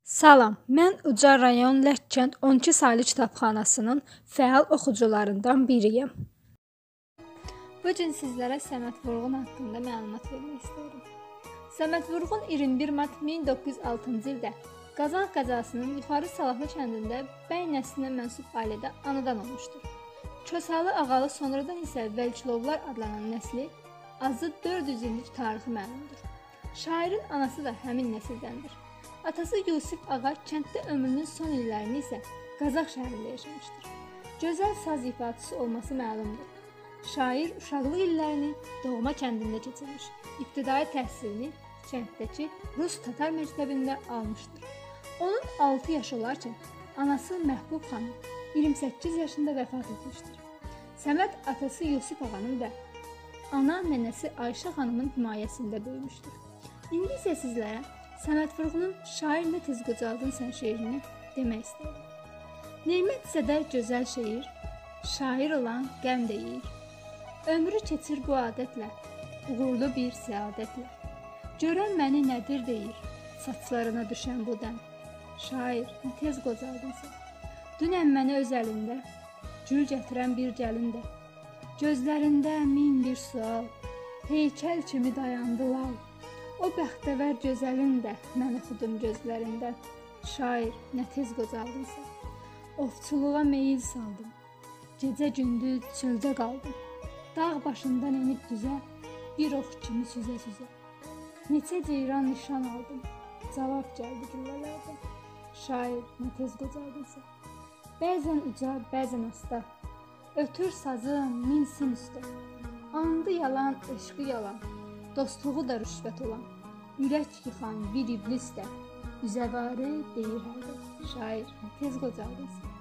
Salam, mən Ucar rayon Ləkkənd 12 saylı kitabxanasının fəal oxucularından biriyəm. Bu gün sizlərə Səməd Vurğun haqqında məlumat vermək istəyirəm. Səməd Vurğun 21 mart 1906-cı ildə Qazan qəzasının Yuxarı Salahlı kəndində bəy nəslinə mənsub ailədə anadan olmuşdur. Kösalı Ağalı sonradan isə Vəlkilovlar adlanan nəsli azı 400 illik tarixi məlumdur. Şairin anası da həmin nəsildəndir. Atası Yusif Ağa kənddə ömrünün son illərini isə Qazax şəhərində yaşamışdır. Gözəl saz ifaçısı olması məlumdur. Şair uşaqlıq illərini doğma kəndində keçirmiş. İbtidai təhsilini kənddəki Rus Tatar məktəbində almışdır. Onun 6 yaşı olarkən anası Məhbub xanım 28 yaşında vəfat etmişdir. Səməd atası Yusif Ağanın da ana nənəsi Ayşə xanımın himayəsində böyümüşdür. İndi isə sizlərə Səməd Vurğunun Şair nə tez qocaldın sən şeirini demək istəyirəm. Nemət isə də gözəl şeir, şair olan qəm deyir. Ömrü keçir bu adətlə, uğurlu bir səadətlə. Görən məni nədir deyir, saçlarına düşən bu dəm. Şair nə tez qocaldın sən. Dünən məni öz əlində, gül gətirən bir gəlində. Gözlərində min bir sual, heykəl kimi dayandı lal. O bəxtəvər gözəlin də mən oxudum gözlərində. Şair, nə tez qocaldın sən. Ovçuluğa meyil saldım. Gecə gündüz çöldə qaldım. Dağ başından enib düzə, bir ox kimi süzə-süzə. Neçə ceyran nişan aldım. Cavab gəldi güllələrdən. Şair, nə tez qocaldın sən. Bəzən uca, bəzən asta. Ötür sazım, minsin üstə. Andı yalan, eşqi yalan. Dostluğu da rüşvət olan, ürək yıxan bir iblis də üzəvarı deyir hələ. Şair, tez qocaldın sən.